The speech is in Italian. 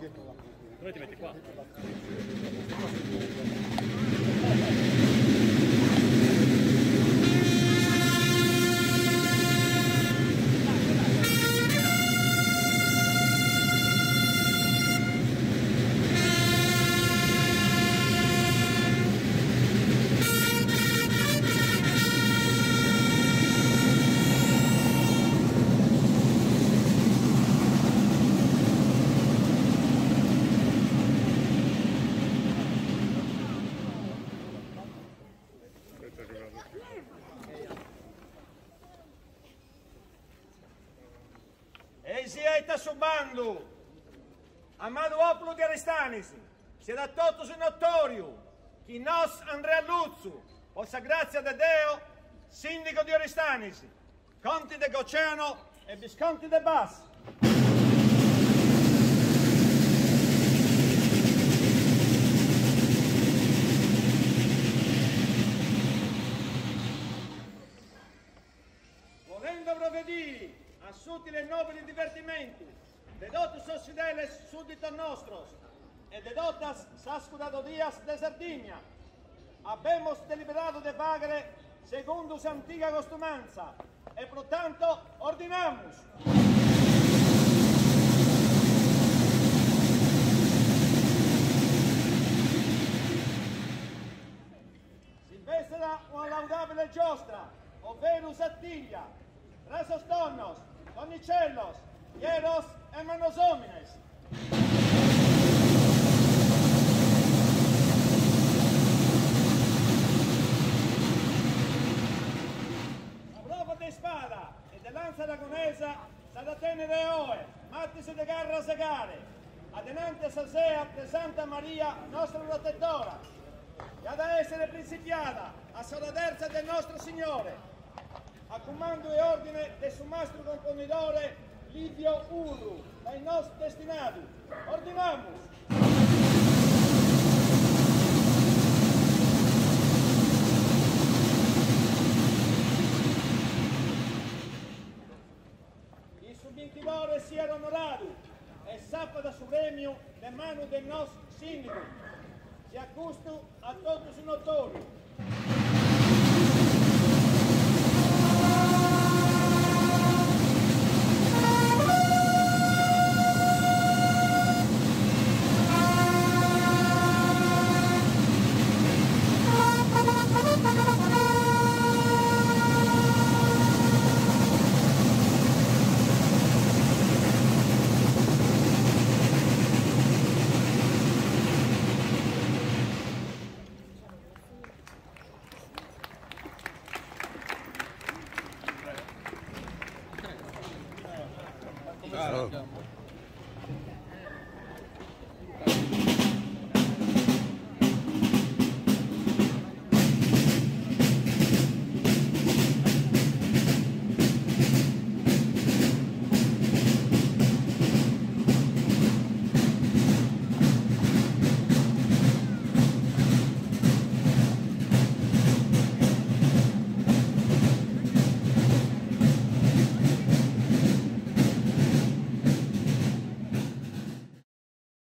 Dove ti metti qua? Eisieta subando, amado popolo di Aristanisi, siete totus in notoriu, chi nos Andrea Luzzu, possa grazia di Deo, sindaco di Aristanisi, conti de Goceano e visconti de Bas. Volendo provvedere a sutili e nobili divertimenti, dedotus os fideles súditos nostros, e dedotas sascudado días de Sardinia, habemos deliberado de pagare secondo su antica costumanza, e por tanto ordinamos. Silvestra una laudabile giostra, ovvero Sattiglia, Rasos Donnos, Donicellos, Hieros e Manos Homines. La prova di spada e di lanza aragonesa sarà tenere oe, mattis de garra segare, adenante sasea de Santa Maria, nostra protettora, e ad essere principiata a sola del nostro Signore, a comando e ordine del suo mastro componitore Livio Urru, dai nostri destinati. Ordinamos! Il subinchidore sia onorato e sappa da su premio le mani del nostro sindaco. Si accusto a tutti